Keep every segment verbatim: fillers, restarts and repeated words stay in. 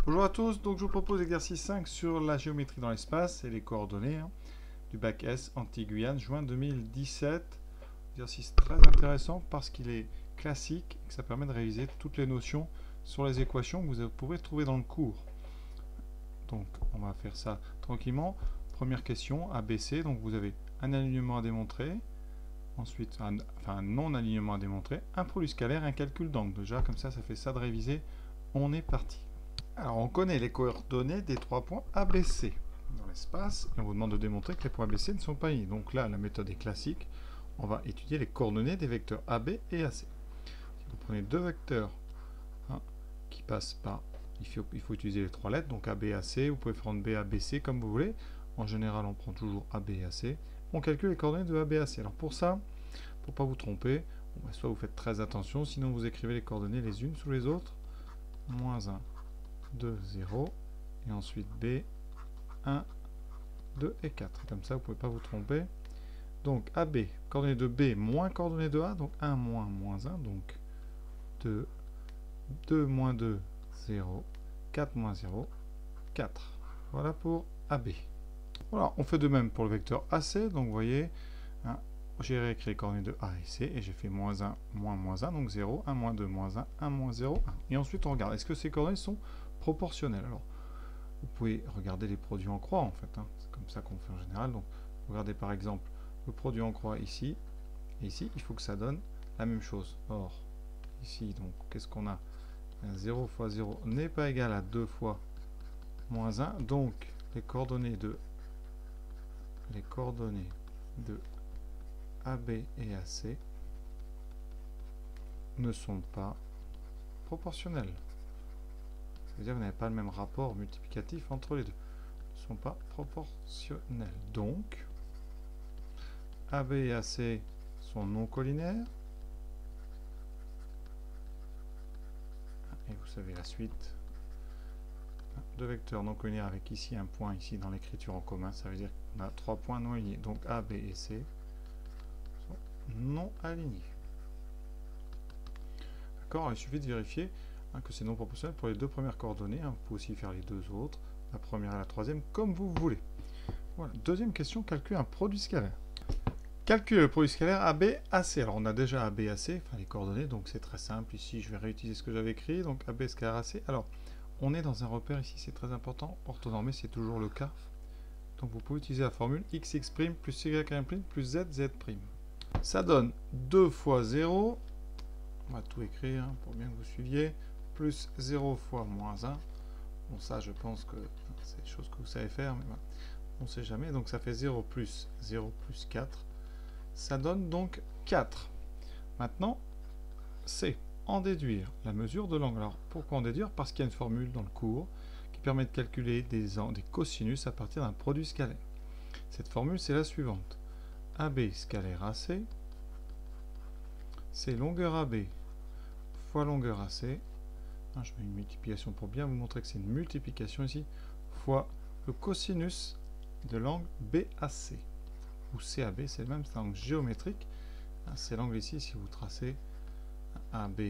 Bonjour à tous, donc je vous propose l'exercice cinq sur la géométrie dans l'espace et les coordonnées hein, du bac S Antilles-Guyane, juin deux mille dix-sept. Exercice très intéressant parce qu'il est classique et que ça permet de réviser toutes les notions sur les équations que vous pouvez trouver dans le cours. Donc on va faire ça tranquillement. Première question, A B C, donc vous avez un alignement à démontrer, ensuite un, enfin, un non-alignement à démontrer, un produit scalaire et un calcul d'angle. Déjà comme ça, ça fait ça de réviser. On est parti. Alors, on connaît les coordonnées des trois points A B C dans l'espace et on vous demande de démontrer que les points A B C ne sont pas unis. Donc là, la méthode est classique. On va étudier les coordonnées des vecteurs A B et A C. Si vous prenez deux vecteurs hein, qui passent par... Il faut, il faut utiliser les trois lettres, donc A B et A C. Vous pouvez prendre B A B C comme vous voulez. En général, on prend toujours A B et A C. On calcule les coordonnées de A B et A C. Alors pour ça, pour ne pas vous tromper, bon, soit vous faites très attention, sinon vous écrivez les coordonnées les unes sous les autres. moins un. deux, zéro, et ensuite B, un, deux et quatre. Comme ça, vous ne pouvez pas vous tromper. Donc A B, coordonnées de B moins coordonnées de A, donc un moins moins un, donc deux, deux moins deux, zéro, quatre moins zéro, quatre. Voilà pour A B. Voilà, on fait de même pour le vecteur A C, donc vous voyez, hein, j'ai réécrit les coordonnées de A et C, et j'ai fait moins un, moins moins un, donc zéro, un moins deux, moins un, un moins zéro, un. Et ensuite on regarde, est-ce que ces coordonnées sont proportionnelles? Alors, vous pouvez regarder les produits en croix en fait, hein. C'est comme ça qu'on fait en général. Donc, regardez par exemple le produit en croix ici, et ici, il faut que ça donne la même chose. Or, ici, donc, qu'est-ce qu'on a? zéro fois zéro n'est pas égal à deux fois moins un, donc les coordonnées de les coordonnées de A B et A C ne sont pas proportionnelles. C'est-à-dire que vous n'avez pas le même rapport multiplicatif entre les deux. Ils ne sont pas proportionnels. Donc, A B et A C sont non collinaires. Et vous savez la suite. Deux vecteurs non collinaires avec ici un point ici dans l'écriture en commun. Ça veut dire qu'on a trois points non alignés. Donc A, B et C sont non alignés. D'accord? Il suffit de vérifier hein, que c'est non proportionnel pour les deux premières coordonnées. Hein. Vous pouvez aussi faire les deux autres. La première et la troisième, comme vous voulez. Voilà. Deuxième question, calculer un produit scalaire. Calculer le produit scalaire A B A C. Alors on a déjà A B A C, enfin les coordonnées, donc c'est très simple. Ici, je vais réutiliser ce que j'avais écrit, donc A B scalaire A C. Alors, on est dans un repère ici, c'est très important. Orthonormé, c'est toujours le cas. Donc vous pouvez utiliser la formule xx' plus y' plus zz'. Ça donne deux fois zéro, on va tout écrire hein, pour bien que vous suiviez, plus zéro fois moins un. Bon, ça, je pense que c'est des choses que vous savez faire, mais ben, on ne sait jamais. Donc ça fait zéro plus zéro plus quatre. Ça donne donc quatre. Maintenant, c'est en déduire la mesure de l'angle. Alors, pourquoi en déduire? Parce qu'il y a une formule dans le cours qui permet de calculer des, des cosinus à partir d'un produit scalaire. Cette formule, c'est la suivante. A B scalaire A C, c'est longueur A B fois longueur A C. Je mets une multiplication pour bien vous montrer que c'est une multiplication ici, fois le cosinus de l'angle B A C. Ou C A B, c'est le même, c'est un angle géométrique. C'est l'angle ici, si vous tracez A B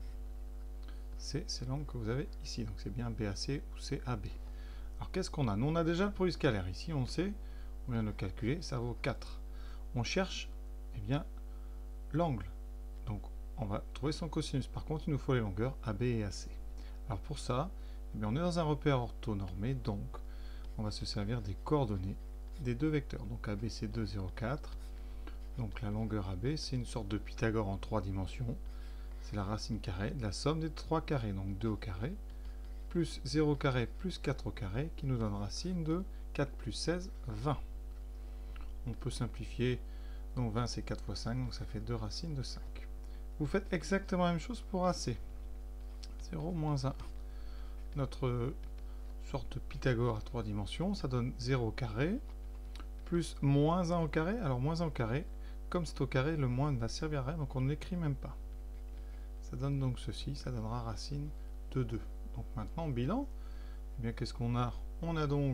C, c'est l'angle que vous avez ici. Donc c'est bien B A C ou C A B. Alors qu'est-ce qu'on a? Nous on a déjà le produit scalaire. Ici on sait, on vient de le calculer, ça vaut quatre. On cherche eh bien l'angle. Donc on va trouver son cosinus. Par contre, il nous faut les longueurs A B et A C. Alors pour ça, eh bien, on est dans un repère orthonormé, donc on va se servir des coordonnées des deux vecteurs. Donc A B c'est deux, zéro, quatre. Donc la longueur A B, c'est une sorte de Pythagore en trois dimensions. C'est la racine carrée de la somme des trois carrés. Donc deux au carré, plus zéro carré, plus quatre au carré, qui nous donne racine de quatre plus seize, vingt. On peut simplifier. Donc vingt c'est quatre fois cinq, donc ça fait deux racines de cinq. Vous faites exactement la même chose pour A C. zéro moins un. Notre sorte de Pythagore à trois dimensions, ça donne zéro au carré, plus moins un au carré. Alors moins un au carré, comme c'est au carré, le moins ne va servir à rien, donc on ne l'écrit même pas. Ça donne donc ceci, ça donnera racine de deux. Donc maintenant, bilan, eh bien qu'est-ce qu'on a? On a donc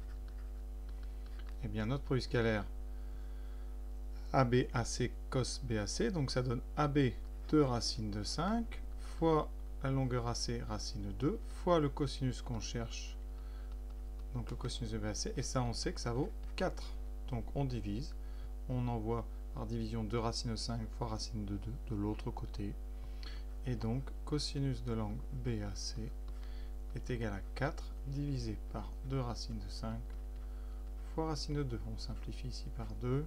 eh bien, notre produit scalaire A B A C cos B A C, donc ça donne A B deux racines de cinq fois la longueur A C racine deux fois le cosinus qu'on cherche, donc le cosinus de B A C, et ça on sait que ça vaut quatre. Donc on divise, on envoie par division deux racine cinq fois racine de deux de l'autre côté, et donc cosinus de l'angle B A C est égal à quatre divisé par deux racine de cinq fois racine de deux. On simplifie ici par deux,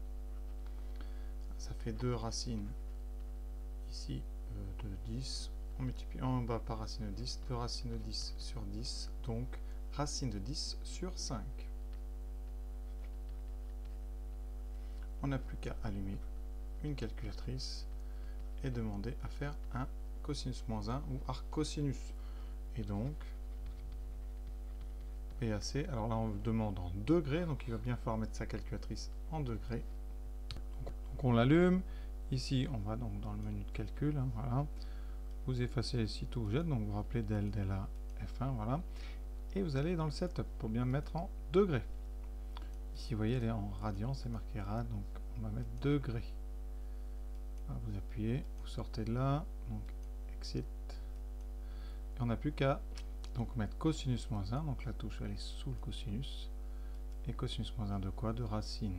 ça fait deux racines ici euh, de dix, on multiplie en bas par racine de dix, deux racines de dix sur dix, donc racine de dix sur cinq. On n'a plus qu'à allumer une calculatrice et demander à faire un cosinus moins un ou arc cosinus. Et donc, B A C, alors là on demande en degrés, donc il va bien falloir mettre sa calculatrice en degrés. Donc, donc on l'allume, ici on va donc dans le menu de calcul, hein, voilà. Vous effacez les sites où vous êtes, donc vous rappelez del, del A, F un, voilà. Et vous allez dans le setup pour bien mettre en degrés. Ici vous voyez elle est en radians, c'est marqué rad, donc on va mettre degrés. Alors, vous appuyez, vous sortez de là, donc exit. Et on n'a plus qu'à donc mettre cosinus moins un, donc la touche elle est sous le cosinus. Et cosinus moins un de quoi? De racine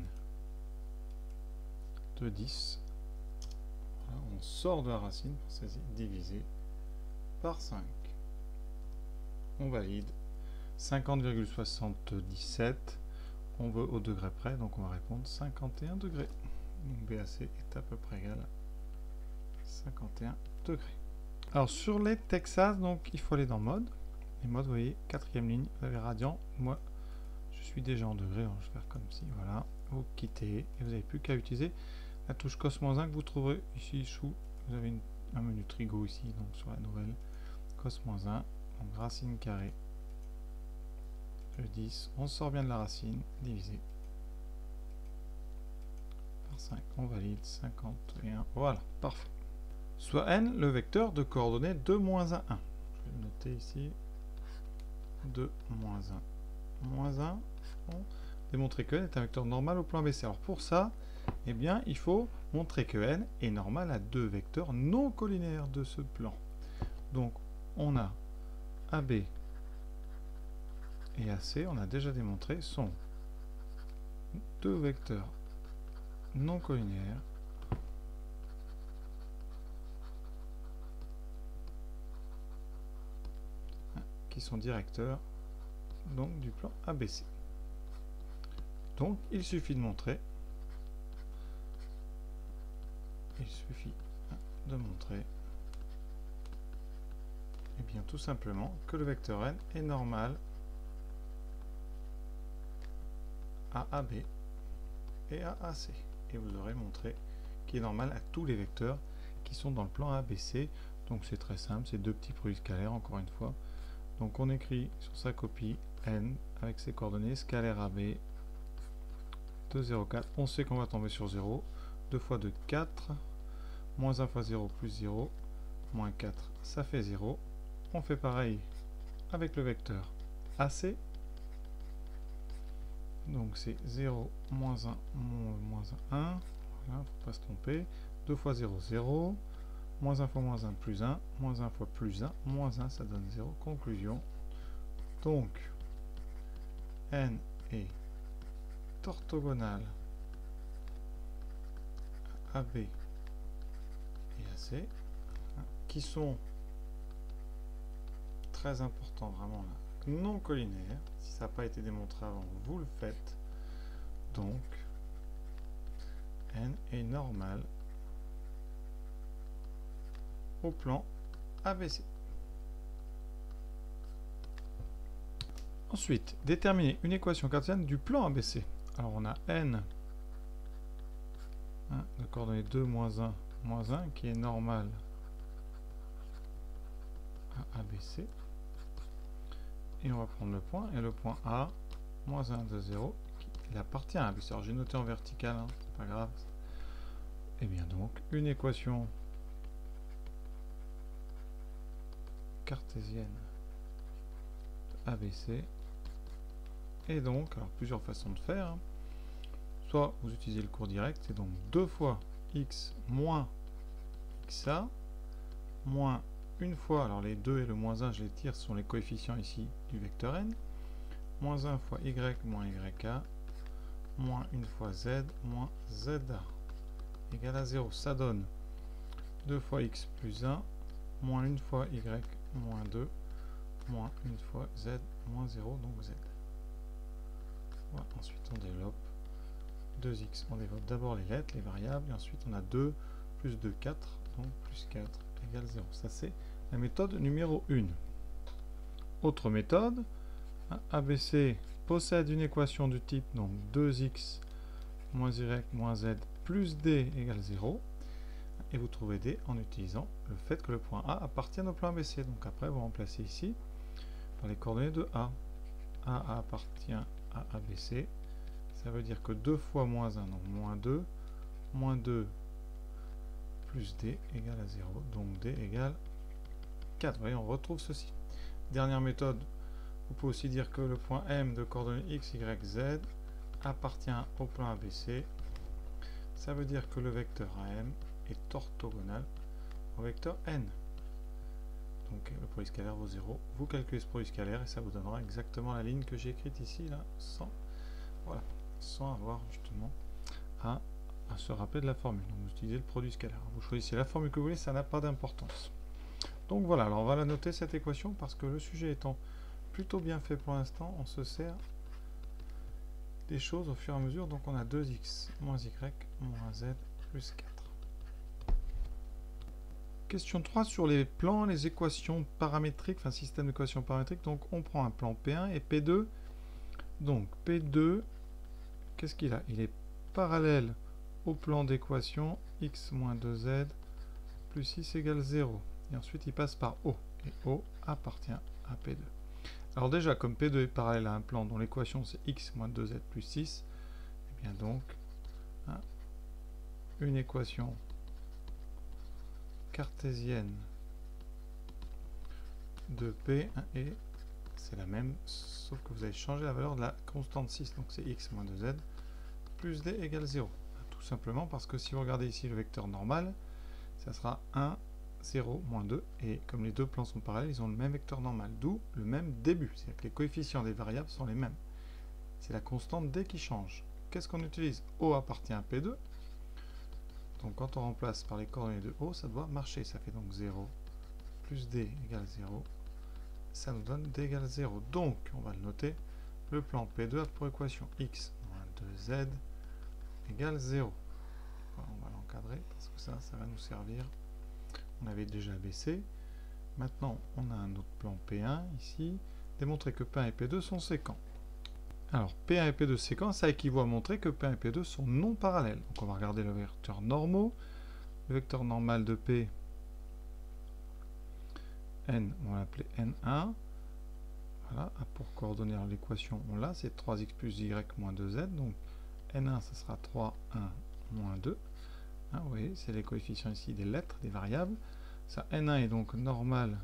de dix. Voilà, on sort de la racine pour saisir divisé par cinq. On valide. cinquante virgule soixante-dix-sept. On veut au degré près, donc on va répondre cinquante et un degrés. Donc B A C est à peu près égal à cinquante et un degrés. Alors sur les Texas, donc il faut aller dans mode. Les modes, vous voyez, quatrième ligne, vous avez radian. Moi, je suis déjà en degrés, donc je vais faire comme ci, voilà. Vous quittez et vous n'avez plus qu'à utiliser la touche cos moins un que vous trouverez ici sous. Vous avez une, un menu trigo ici, donc sur la nouvelle cos moins un, donc racine carrée de dix. On sort bien de la racine, divisé par cinq. On valide cinquante et un. Voilà, parfait. Soit n le vecteur de coordonnées deux, moins un, un. Je vais le noter ici. deux, moins un. Moins un. Bon. Démontrer que n est un vecteur normal au plan A B C. Alors pour ça, eh bien, il faut montrer que n est normal à deux vecteurs non collinaires de ce plan. Donc, on a A B et A C, on a déjà démontré, sont deux vecteurs non collinaires qui sont directeurs donc du plan A B C. Donc il suffit de montrer il suffit de montrer et bien tout simplement que le vecteur n est normal à A B et à A C, et vous aurez montré qu'il est normal à tous les vecteurs qui sont dans le plan A B C. Donc c'est très simple, c'est deux petits produits scalaires encore une fois. Donc on écrit sur sa copie n avec ses coordonnées scalaire A B deux, zéro, quatre. On sait qu'on va tomber sur zéro. deux fois deux, quatre. Moins un fois zéro plus zéro. Moins quatre, ça fait zéro. On fait pareil avec le vecteur A C. Donc c'est zéro, moins un, moins un, un. Voilà, faut pas se tromper. deux fois zéro, zéro. Moins un fois moins un, plus un. Moins un fois plus un. Moins un, ça donne zéro. Conclusion. Donc, n est orthogonal à A B et A C, hein, qui sont très importants vraiment là, non collinaires. Si ça n'a pas été démontré avant, vous le faites. Donc, n est normal au plan A B C. Ensuite, déterminer une équation cartésienne du plan A B C. Alors on a n hein, de coordonnées deux, moins un, moins un qui est normal à A B C. Et on va prendre le point, et le point A, moins un, deux, zéro, qui il appartient à A B C. Alors j'ai noté en vertical, hein, c'est pas grave. Et bien donc, une équation cartésienne de A B C. Et donc, alors plusieurs façons de faire. Hein. Soit vous utilisez le cours direct, c'est donc deux fois x moins xa moins une fois, alors les deux et le moins un, je les tire, ce sont les coefficients ici du vecteur n. Moins un fois y moins yk, moins une fois z, moins za égale à zéro. Ça donne deux fois x plus un, moins une fois y moins deux, moins une fois z moins zéro, donc z. Voilà. Ensuite on développe deux x. On développe d'abord les lettres, les variables, et ensuite on a deux plus deux, quatre, donc plus quatre égale zéro. Ça c'est la méthode numéro un. Autre méthode, A B C possède une équation du type donc deux x moins y moins z plus d égale zéro. Et vous trouvez d en utilisant le fait que le point A appartienne au plan A B C. Donc après vous remplacez ici par les coordonnées de A. A appartient à A B C. Ça veut dire que deux fois moins un, donc moins deux, moins deux plus d égale à zéro. Donc d égale quatre. Vous voyez, on retrouve ceci. Dernière méthode, vous pouvez aussi dire que le point M de coordonnées x, y, z appartient au plan A B C. Ça veut dire que le vecteur A M est orthogonal au vecteur n. Donc le produit scalaire vaut zéro. Vous calculez ce produit scalaire et ça vous donnera exactement la ligne que j'ai écrite ici, là, sans, voilà, sans avoir justement à, à se rappeler de la formule. Donc vous utilisez le produit scalaire. Vous choisissez la formule que vous voulez, ça n'a pas d'importance. Donc voilà, alors on va la noter cette équation parce que le sujet étant plutôt bien fait pour l'instant, on se sert des choses au fur et à mesure. Donc on a deux x moins y moins z plus quatre. Question trois sur les plans, les équations paramétriques, enfin système d'équations paramétriques. Donc on prend un plan P un et P deux. Donc P deux, qu'est-ce qu'il a? Il est parallèle au plan d'équation x moins deux z plus six égale zéro. Et ensuite il passe par O. Et O appartient à P deux. Alors déjà, comme P deux est parallèle à un plan dont l'équation c'est x moins deux z plus six, et bien donc, hein, une équation cartésienne de P et c'est la même, sauf que vous avez changé la valeur de la constante six, donc c'est x moins deux z plus d égale zéro. Tout simplement parce que si vous regardez ici le vecteur normal, ça sera un, zéro, moins deux, et comme les deux plans sont parallèles, ils ont le même vecteur normal, d'où le même début, c'est-à-dire que les coefficients des variables sont les mêmes. C'est la constante d qui change. Qu'est-ce qu'on utilise? O appartient à P deux, donc quand on remplace par les coordonnées de O, ça doit marcher, ça fait donc zéro plus d égale zéro, ça nous donne d égale zéro, donc on va le noter, le plan P deux a pour équation x moins deux z égale zéro. Voilà, on va l'encadrer parce que ça, ça va nous servir. On avait déjà A B C. Maintenant, on a un autre plan P un ici. Démontrer que P un et P deux sont séquents. Alors, P un et P deux séquents, ça équivaut à montrer que P un et P deux sont non parallèles. Donc, on va regarder le vecteur normaux. Le vecteur normal de P, N, on va l'appeler N un. Voilà, pour coordonner l'équation, on l'a, c'est trois x plus y moins deux z. Donc, N un, ça sera trois, un, moins deux. Hein, vous voyez, c'est les coefficients ici des lettres, des variables. Ça, N un est donc normal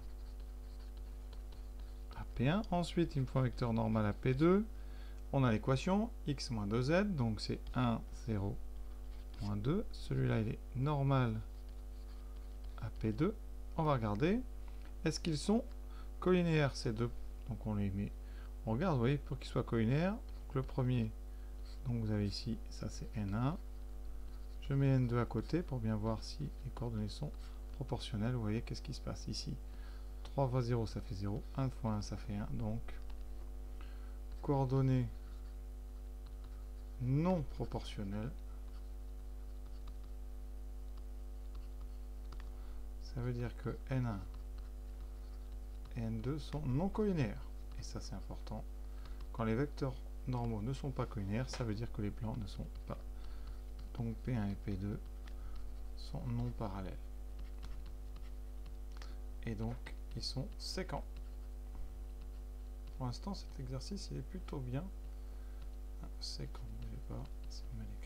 à P un. Ensuite, il me faut un vecteur normal à P deux. On a l'équation x moins deux z, donc c'est un, zéro, moins deux. Celui-là, il est normal à P deux. On va regarder. Est-ce qu'ils sont collinéaires, ces deux? Donc on les met. On regarde, vous voyez, pour qu'ils soient collinéaires. Donc le premier, donc vous avez ici, ça c'est N un. Je mets N deux à côté pour bien voir si les coordonnées sont proportionnelles. Vous voyez, qu'est-ce qui se passe ici? trois fois zéro, ça fait zéro. un fois un, ça fait un. Donc, coordonnées non proportionnelles. Ça veut dire que N un et N deux sont non collinéaires. Et ça, c'est important. Quand les vecteurs normaux ne sont pas collinéaires, ça veut dire que les plans ne sont pas. Donc P un et P deux sont non parallèles. Et donc, ils sont séquents. Pour l'instant, cet exercice, il est plutôt bien. Ah, séquent, ne bougez pas, c'est mal écrit.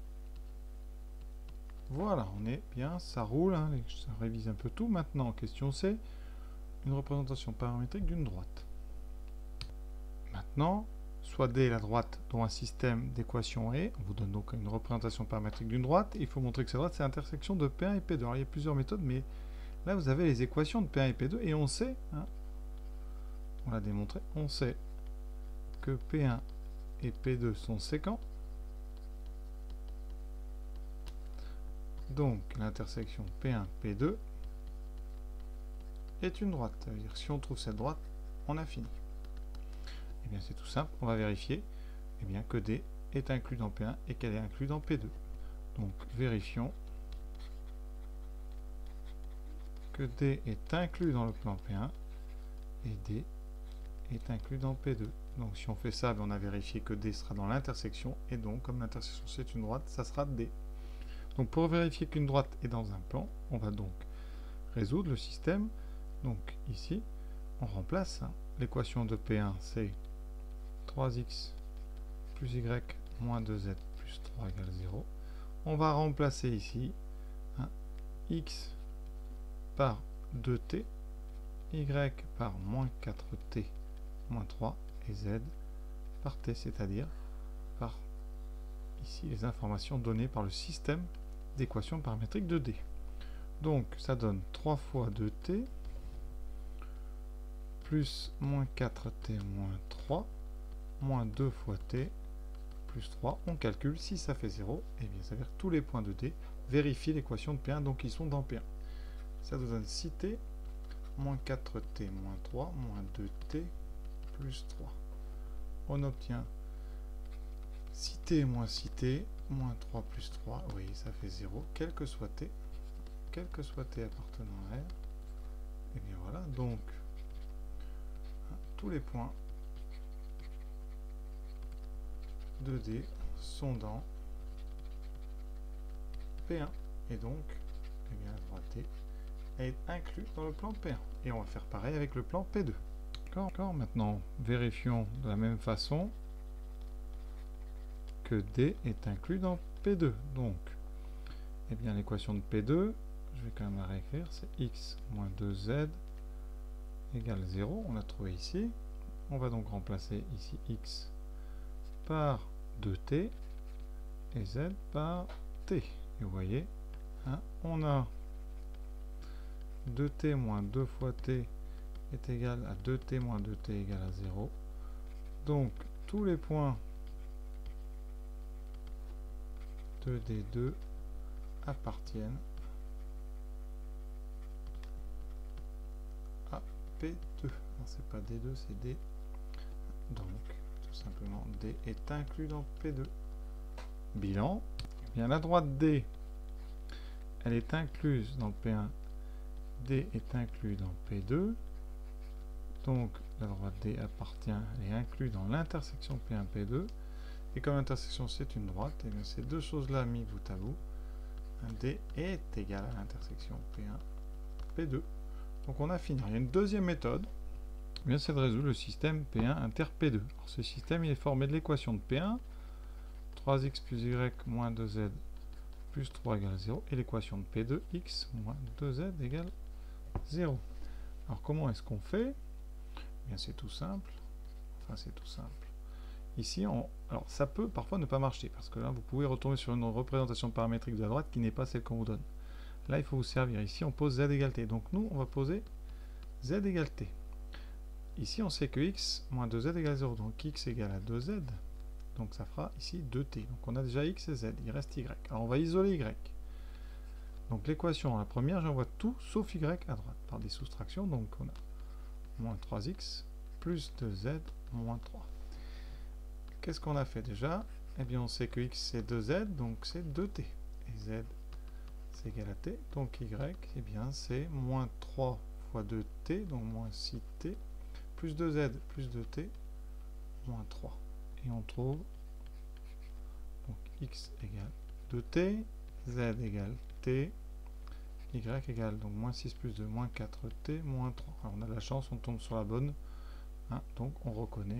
Voilà, on est bien, ça roule, hein, ça révise un peu tout. Maintenant, question C, une représentation paramétrique d'une droite. Maintenant, soit D est la droite dont un système d'équations est, on vous donne donc une représentation paramétrique d'une droite, et il faut montrer que cette droite c'est l'intersection de P un et P deux. Alors il y a plusieurs méthodes, mais Là, vous avez les équations de P un et P deux, et on sait, hein, on l'a démontré, on sait que P un et P deux sont séquents. Donc, l'intersection P un P deux est une droite. Ça veut dire que si on trouve cette droite, on a fini. Et bien, c'est tout simple. On va vérifier eh bien, que D est inclus dans P un et qu'elle est inclue dans P deux. Donc, vérifions que D est inclus dans le plan P un et D est inclus dans P deux. Donc, si on fait ça, on a vérifié que D sera dans l'intersection. Et donc, comme l'intersection c'est une droite, ça sera D. Donc, pour vérifier qu'une droite est dans un plan, on va donc résoudre le système. Donc, ici, on remplace hein, l'équation de P un, c'est trois x plus y moins deux z plus trois égale zéro. On va remplacer ici hein, x par deux t, y par moins quatre t moins trois et z par t, c'est-à-dire par ici les informations données par le système d'équation paramétrique de D. Donc ça donne trois fois deux t plus moins quatre t moins trois moins deux fois t plus trois. On calcule, si ça fait zéro, et bien ça veut dire que tous les points de D vérifient l'équation de P un, donc ils sont dans P un. Ça nous donne six t moins quatre t moins trois moins deux t plus trois. On obtient six t moins six t moins trois plus trois, oui, ça fait zéro, quel que soit t, quel que soit t appartenant à R. Et bien voilà, donc hein, tous les points de D sont dans P un. Et donc, eh bien, la droite D est inclue dans le plan P un. Et on va faire pareil avec le plan P deux. D'accord. Maintenant, vérifions de la même façon que D est inclus dans P deux. Donc, eh bien, l'équation de P deux, je vais quand même la réécrire, c'est x moins deux z égale zéro. On l'a trouvé ici. On va donc remplacer ici x par deux t et z par t. Et vous voyez, hein, on a deux t moins deux fois t est égal à deux t moins deux t égale à zéro. Donc, tous les points de D deux appartiennent à P deux. Non, c'est pas D deux, c'est D. Donc, tout simplement, D est inclus dans P deux. Bilan. Eh bien, la droite D, elle est incluse dans P un. D est inclus dans P deux. Donc, la droite D appartient, elle est inclue dans l'intersection P un P deux. Et comme l'intersection c'est une droite, et bien ces deux choses-là mis bout à bout, D est égal à l'intersection P un P deux. Donc on a fini. Il y a une deuxième méthode, eh bien c'est de résoudre le système P un inter P deux. Alors, ce système il est formé de l'équation de P un, trois x plus y moins deux z plus trois égale zéro, et l'équation de P deux, x moins deux z égale zéro. Alors comment est-ce qu'on fait? Eh bien c'est tout simple. Enfin c'est tout simple. Ici, on... alors ça peut parfois ne pas marcher, parce que là, vous pouvez retomber sur une représentation paramétrique de la droite qui n'est pas celle qu'on vous donne. Là, il faut vous servir. Ici, on pose z égale t. Donc nous, on va poser z égale t. Ici, on sait que x moins deux z égale zéro. Donc x égale à deux z. Donc ça fera ici deux t. Donc on a déjà x et z. Il reste y. Alors on va isoler y. Donc l'équation, la première, j'envoie tout sauf y à droite par des soustractions. Donc on a moins trois x plus deux z moins trois. Qu'est-ce qu'on a fait déjà? Eh bien, on sait que x c'est deux z, donc c'est deux t. Et z c'est égal à t. Donc y, eh bien, c'est moins trois fois deux t, donc moins six t, plus deux z plus deux t, moins trois. Et on trouve donc x égale deux t, z égale t, y égale donc moins six plus deux, moins quatre t, moins trois. Alors on a de la chance, on tombe sur la bonne. Hein, donc on reconnaît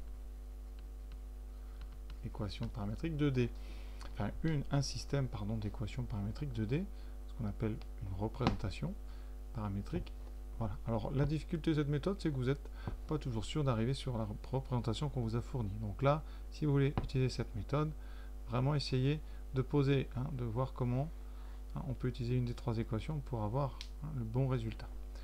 équation paramétrique de D. Enfin, une, un système pardon, d'équation paramétrique de D, ce qu'on appelle une représentation paramétrique. Voilà. Alors, la difficulté de cette méthode, c'est que vous n'êtes pas toujours sûr d'arriver sur la représentation qu'on vous a fournie. Donc là, si vous voulez utiliser cette méthode, vraiment essayez de poser, hein, de voir comment Hein, on peut utiliser une des trois équations pour avoir hein, le bon résultat.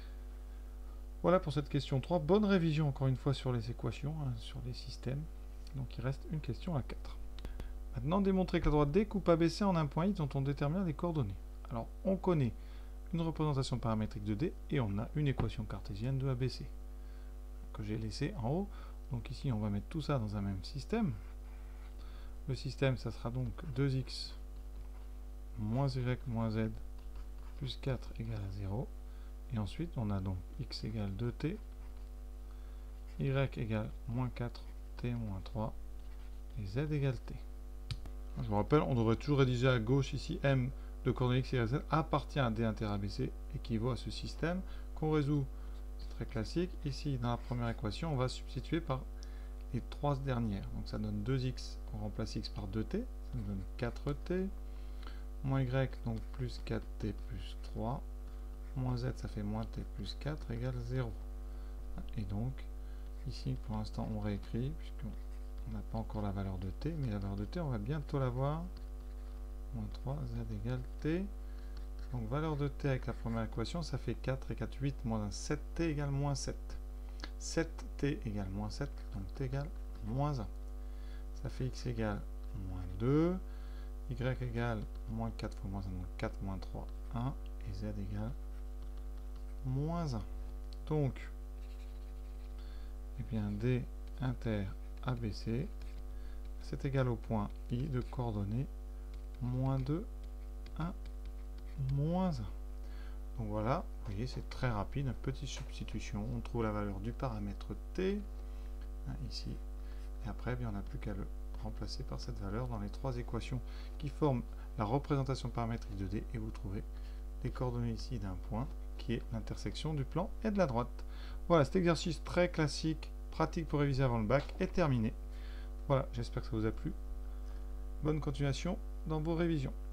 Voilà pour cette question trois. Bonne révision encore une fois sur les équations, hein, sur les systèmes. Donc il reste une question à quatre. Maintenant, démontrer que la droite D coupe A B C en un point X dont on détermine les coordonnées. Alors, on connaît une représentation paramétrique de D et on a une équation cartésienne de A B C que j'ai laissée en haut. Donc ici, on va mettre tout ça dans un même système. Le système, ça sera donc deux x moins y moins z plus quatre égale à zéro. Et ensuite, on a donc x égale deux t, y égale moins quatre, t moins trois, et z égale t. Je vous rappelle, on devrait toujours rédiger à gauche ici m de coordonnées x, y, z appartient à D inter A B C, équivaut à ce système qu'on résout. C'est très classique. Ici, dans la première équation, on va substituer par les trois dernières. Donc ça donne deux x, on remplace x par deux t, ça nous donne quatre t, moins y, donc plus quatre t plus trois, moins z, ça fait moins t plus quatre égale zéro. Et donc, ici, pour l'instant, on réécrit, puisqu'on n'a pas encore la valeur de t, mais la valeur de t, on va bientôt l'avoir. Moins trois, z égale t. Donc, valeur de t avec la première équation, ça fait quatre et quatre, huit, moins un, sept t égale moins sept. sept t égale moins sept, donc t égale moins un. Ça fait x égale moins deux, y égale moins quatre fois moins un, donc quatre moins trois, un, et z égale moins un. Donc, eh bien, D inter A B C, c'est égal au point I de coordonnées moins deux, un, moins un. Donc voilà, vous voyez, c'est très rapide, une petite substitution. On trouve la valeur du paramètre T, hein, ici, et après, bien, on n'a plus qu'à le remplacer par cette valeur dans les trois équations qui forment la représentation paramétrique de D, et vous trouvez les coordonnées ici d'un point qui est l'intersection du plan et de la droite. Voilà, cet exercice très classique, pratique pour réviser avant le bac, est terminé. Voilà, j'espère que ça vous a plu. Bonne continuation dans vos révisions.